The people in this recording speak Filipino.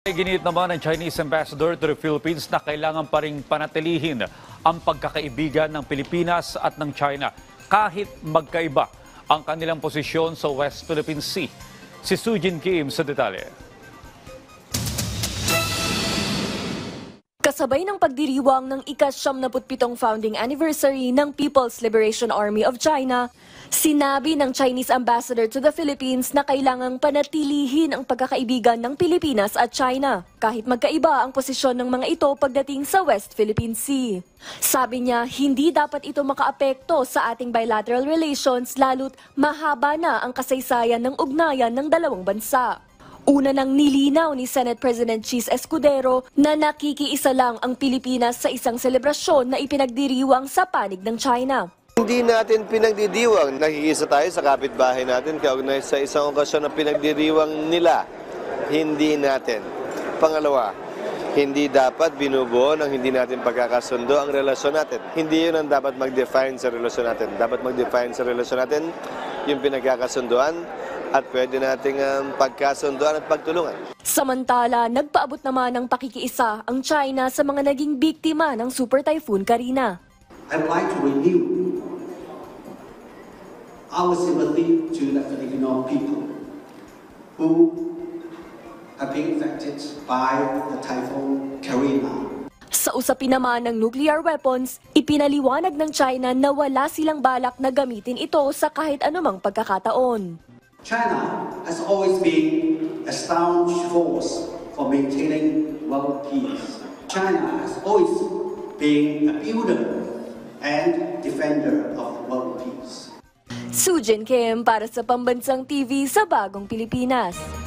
Ginit naman ng Chinese Ambassador to the Philippines na kailangan pa ring panatilihin ang pagkakaibigan ng Pilipinas at ng China kahit magkaiba ang kanilang posisyon sa West Philippine Sea. Si Sujin Kim sa detalye. Kasabay ng pagdiriwang ng ika-77 founding anniversary ng People's Liberation Army of China, sinabi ng Chinese Ambassador to the Philippines na kailangang panatilihin ang pagkakaibigan ng Pilipinas at China, kahit magkaiba ang posisyon ng mga ito pagdating sa West Philippine Sea. Sabi niya, hindi dapat ito makaapekto sa ating bilateral relations lalo't mahaba na ang kasaysayan ng ugnayan ng dalawang bansa. Una nang nilinaw ni Senate President Chis Escudero na nakikiisa lang ang Pilipinas sa isang selebrasyon na ipinagdiriwang sa panig ng China. Hindi natin pinagdidiwang. Nakikisa tayo sa kapitbahay natin kaugnay sa isang okasyon na pinagdiriwang nila. Hindi natin. Pangalawa, hindi dapat binubuo ng hindi natin pagkakasundo ang relasyon natin. Hindi yun ang dapat mag-define sa relasyon natin. Dapat mag-define sa relasyon natin yung pinagkakasunduan at pwede nating pagkasunduan at pagtulungan. Samantala, nagpaabot naman ng pakikiisa ang China sa mga naging biktima ng Super Typhoon Karina. I would like to renew our sympathy to the Filipino people who have been affected by the Typhoon Karina. Sa usapin naman ng nuclear weapons, ipinaliwanag ng China na wala silang balak na gamitin ito sa kahit anumang pagkakataon. China has always been a staunch force for maintaining world peace. China has always been a builder and defender of world peace. Sujin Kim para sa Pambansang TV sa Bagong Pilipinas.